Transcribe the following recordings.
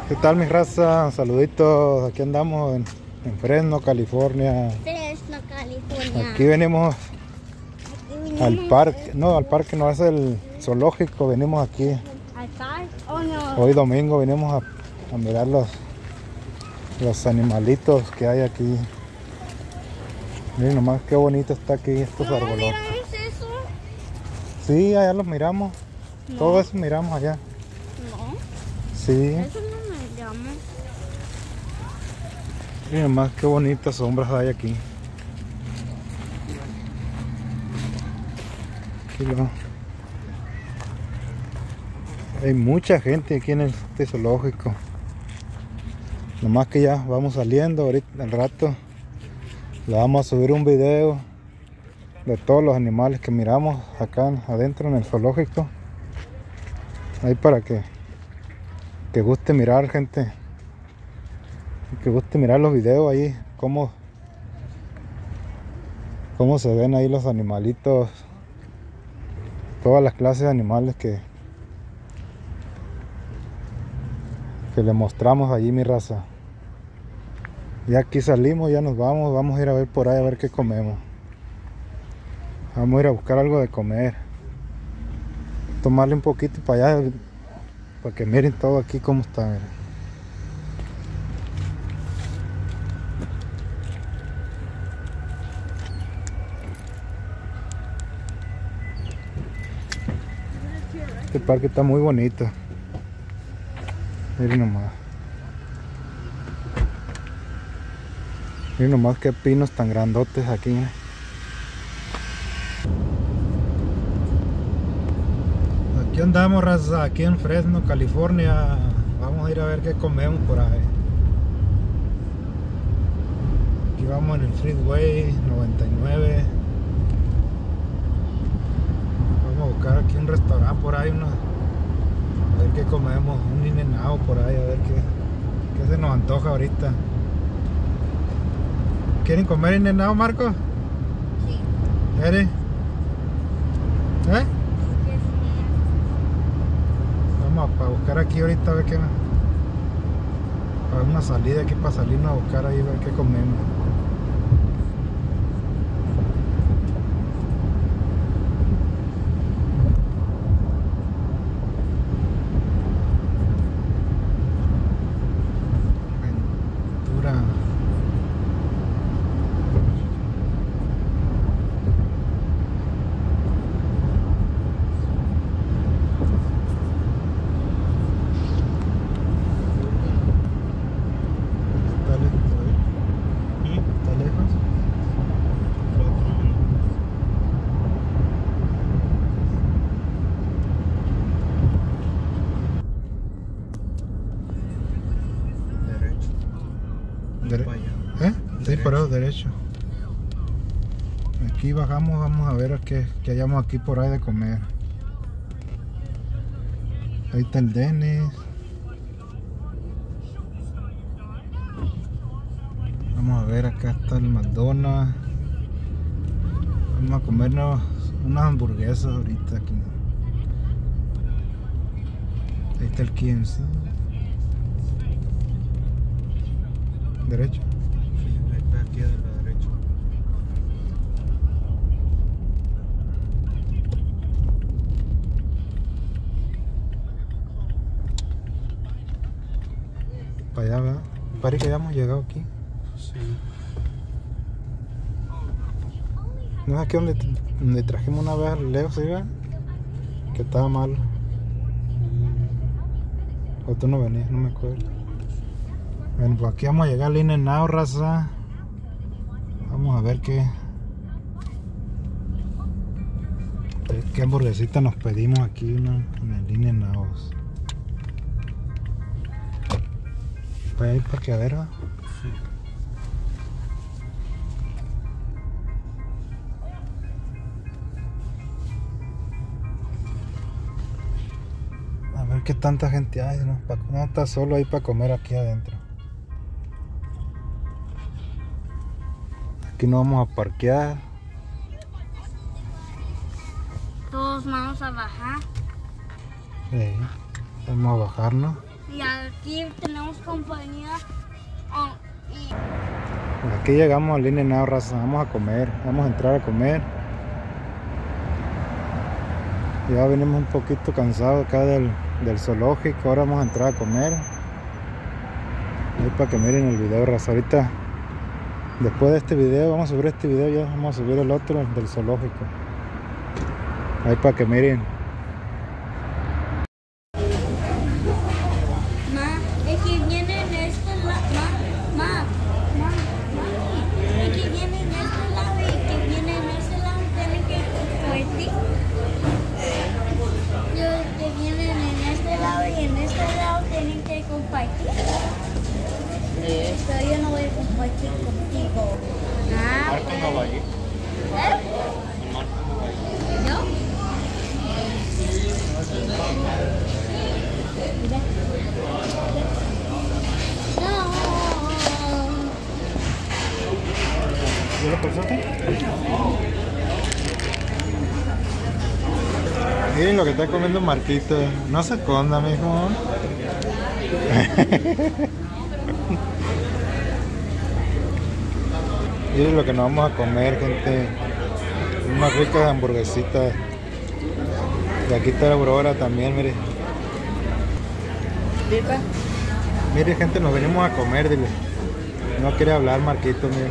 ¿Qué tal, mi raza? Saluditos, aquí andamos en Fresno, California. Fresno, California. Aquí venimos Aquí al vinimos parque, no, al parque no, es el zoológico, venimos aquí. ¿Al parque o no? Hoy domingo venimos a mirar los animalitos que hay aquí. Miren nomás qué bonito está aquí estos ¿No arbolotes. miramos eso? Sí, allá los miramos, No. todo eso miramos allá. No, Sí, eso no miramos. miren nomás qué bonitas sombras hay aquí. Hay mucha gente aquí en este zoológico. Nomás que ya vamos saliendo ahorita al rato. Le vamos a subir un video de todos los animales que miramos acá adentro en el zoológico. Ahí para que guste mirar, gente. Que guste mirar los videos ahí. Cómo se ven ahí los animalitos. Todas las clases de animales que le mostramos allí, mi raza. Ya aquí salimos, ya nos vamos a ir a ver por ahí a ver qué comemos. Vamos a ir a buscar algo de comer, tomarle un poquito para allá, para que miren todo aquí cómo está. Miren. Este parque está muy bonito. Miren nomás. Miren nomás qué pinos tan grandotes aquí. Aquí andamos, raza, aquí en Fresno, California. Vamos a ir a ver qué comemos por ahí. Aquí vamos en el Freeway 99. Vamos a buscar aquí un restaurante por ahí, a ver qué comemos, un In-N-Out por ahí, a ver qué se nos antoja ahorita. ¿Quieren comer In-N-Out, Marco? Sí. ¿Eres? ¿Eh? Vamos a buscar aquí ahorita a ver qué. Para una salida aquí para salirnos a buscar ahí a ver qué comemos. Ventura. ¿Está lejos? Derecho. ¿Eh? Sí, pero derecho. Aquí bajamos, vamos a ver qué hayamos aquí por ahí de comer. Ahí está el Dennis. Vamos a ver, acá está el McDonald's. Vamos a comernos unas hamburguesas ahorita aquí. Ahí está el KFC. Derecho. Sí, está aquí a la derecha. Para allá, ¿verdad? Parece que ya hemos llegado aquí. Sí. No es aquí donde trajimos una vez al Leo, ¿sí, verdad? Que estaba malo. O tú no venías, no me acuerdo. Bueno, pues aquí vamos a llegar al In-N-Out, raza. Vamos a ver qué hamburguesita nos pedimos aquí, ¿no? En el In-N-Out. Para ir parqueadero. Sí. A ver qué tanta gente hay, ¿no? No está solo ahí para comer aquí adentro. Aquí no vamos a parquear. Todos vamos a bajar. Sí. Vamos a bajarnos. Y aquí tenemos compañía. Y Aquí llegamos al In-N-Out, raza. Vamos a comer, vamos a entrar a comer. Ya venimos un poquito cansados acá del zoológico. Ahora vamos a entrar a comer. Ahí para que miren el video, raza. Ahorita, después de este video, vamos a subir este video, ya vamos a subir el otro, el del zoológico. Ahí para que miren. Ma, es que viene en este lado. Es que viene en este lado y que viene en este lado tienen que compartir. Los que vienen en este lado y en este lado tienen que compartir. Pero yo no voy a compartir contigo. Marco no va a ir. ¿Eh? Marco no va a ir. ¿Yo? Mira. No. ¿Ya lo pensaste? Miren lo que está comiendo Marquito. No se esconda, mijo. Miren lo que nos vamos a comer, gente. Unas ricas hamburguesitas. Y aquí está la Aurora también, mire. Mire, gente, nos venimos a comer, dile. No quiere hablar Marquito, mire.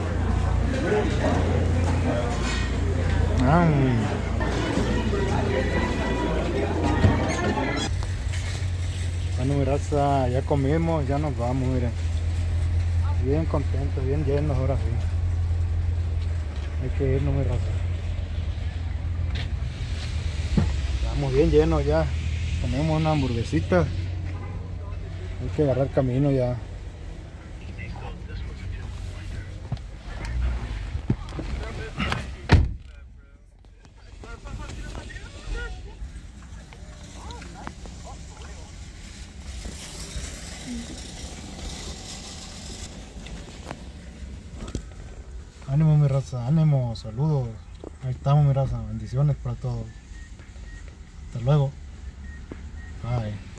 Bueno, mi raza, ya comimos, ya nos vamos, miren. Bien contentos, bien llenos ahora sí. Hay que irnos, mi raza. Estamos bien llenos ya. Comemos una hamburguesita. Hay que agarrar camino ya. Ánimo, mi raza, ánimo, saludos. Ahí estamos, mi raza, bendiciones para todos. Hasta luego. Bye.